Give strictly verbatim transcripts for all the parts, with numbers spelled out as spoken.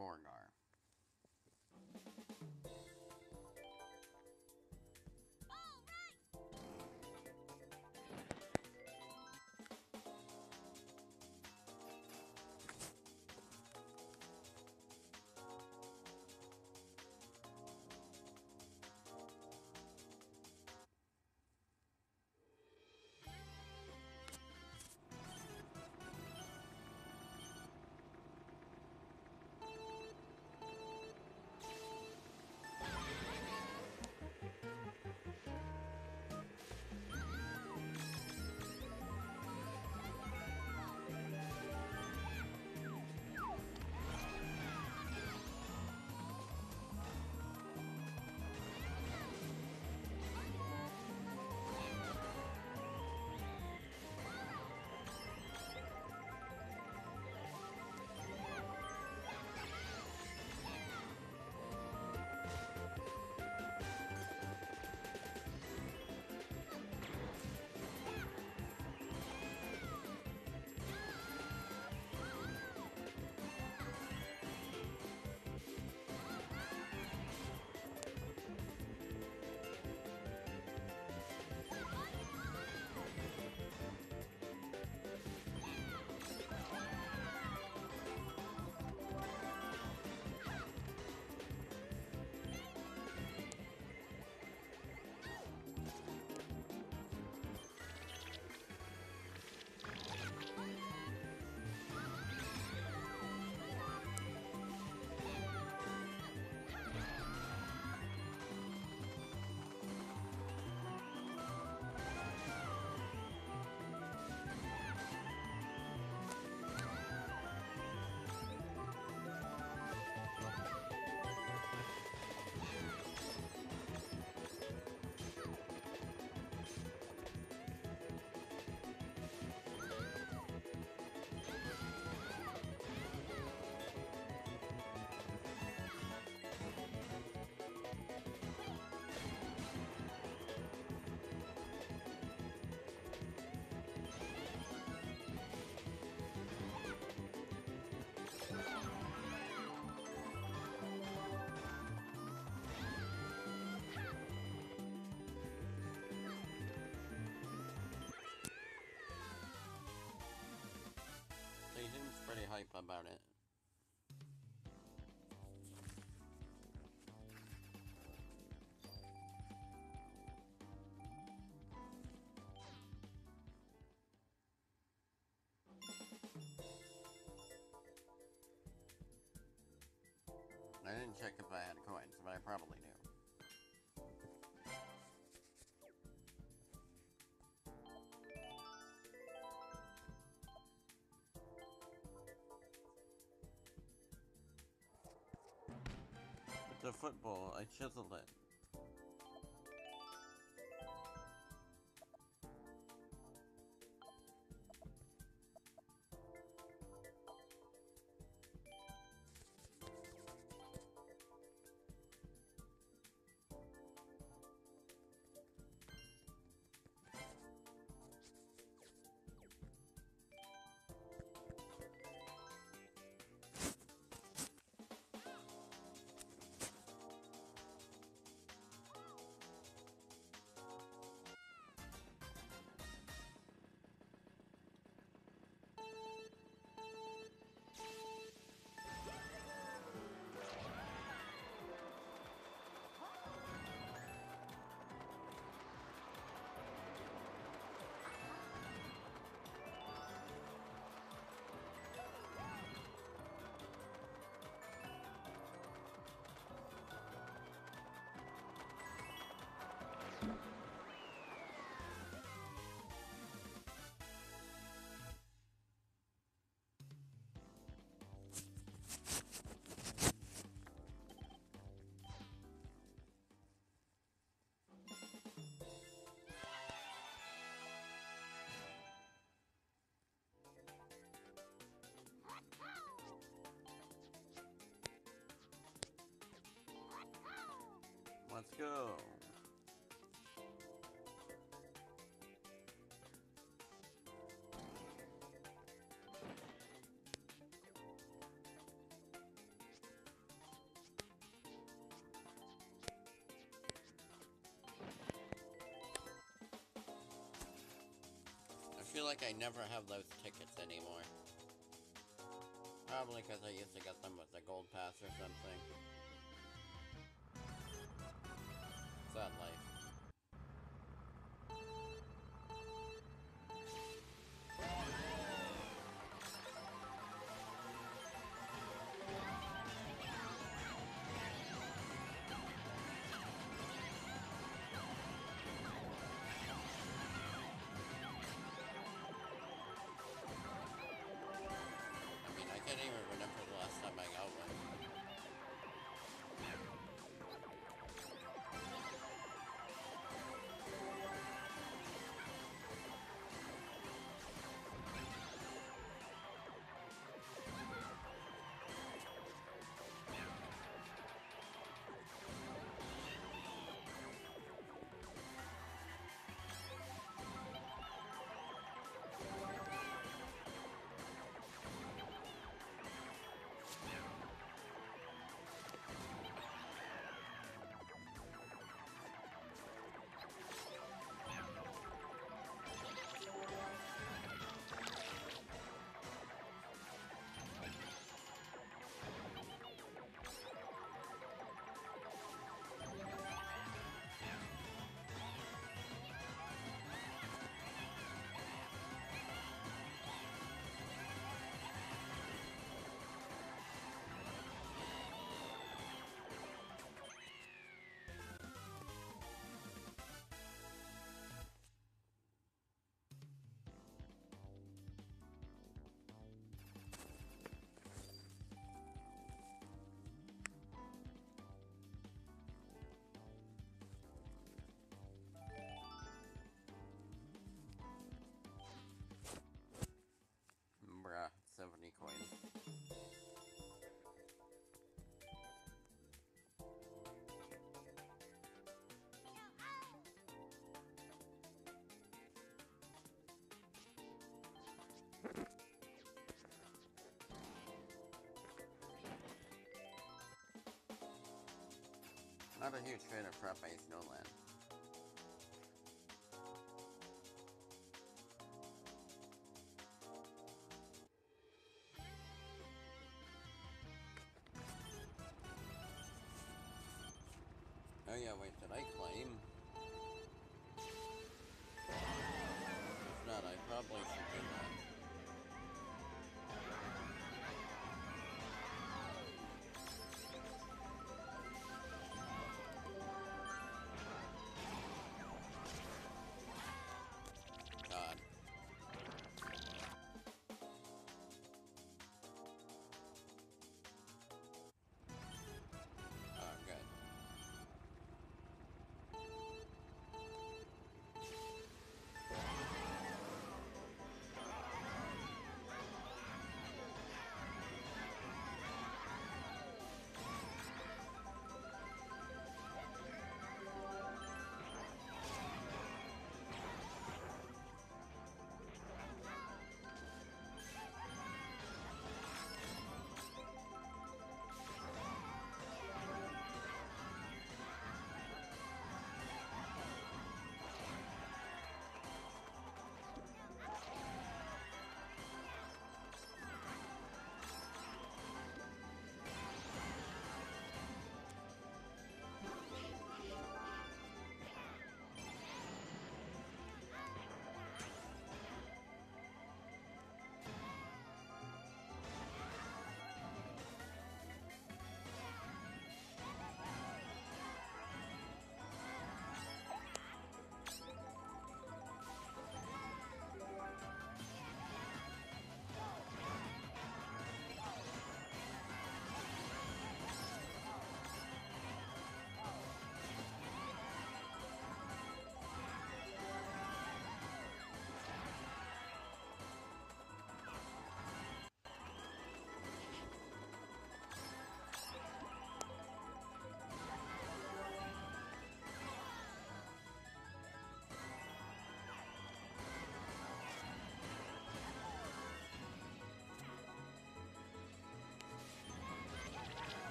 Borgar. He seems pretty hype about it. I didn't check if I had coins, but I probably do. It's a football. I chiseled it. Let's go. feel like I never have those tickets anymore. Probably because I used to get them with the gold pass or something. Sad life. I can't even remember the last time I got one. Bruh, seventy coins. Not a huge fan of Frappe Snowland. Oh yeah, wait, did I claim? If not, I probably should do that. God. Oh, good.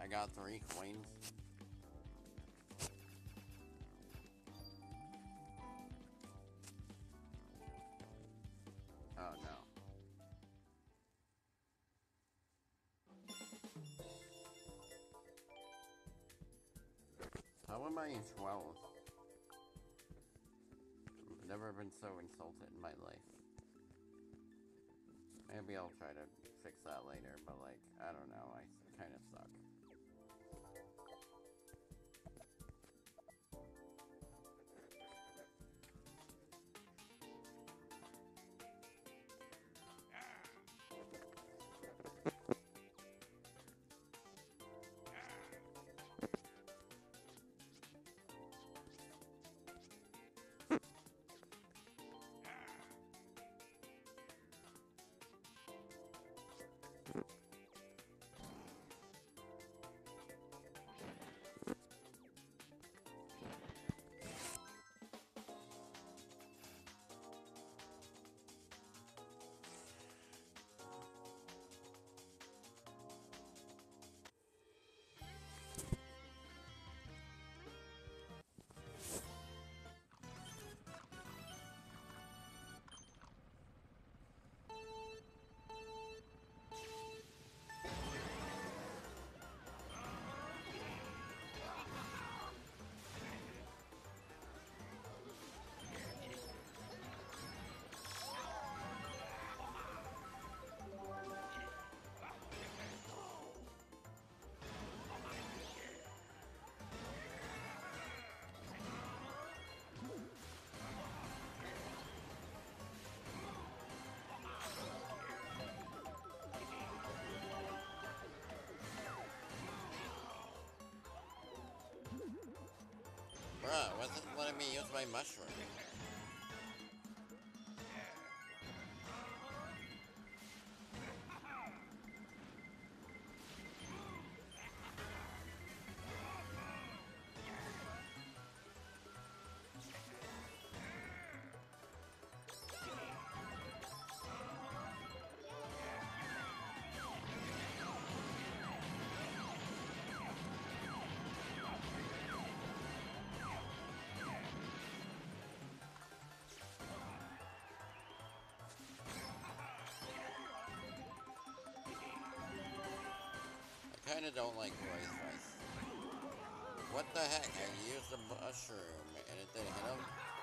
I got three coins. Oh no. How am I in twelve? I've never been so insulted in my life. Maybe I'll try to fix that later, but like, I don't know, I kind of suck. Bruh, wasn't letting me use my mushroom. I kinda don't like rice rice. What the heck? I used a mushroom and it didn't hit him?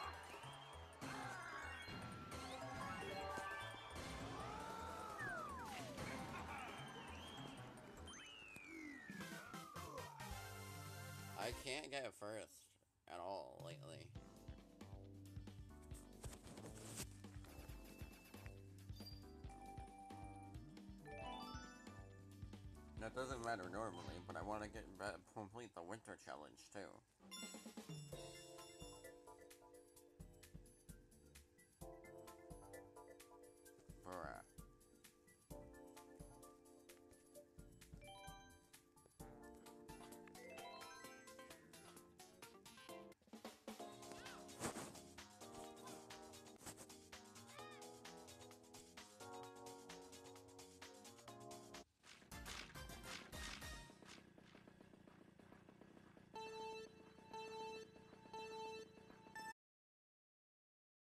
I can't get first at all lately. That doesn't matter normally, but I want to get complete the winter challenge too.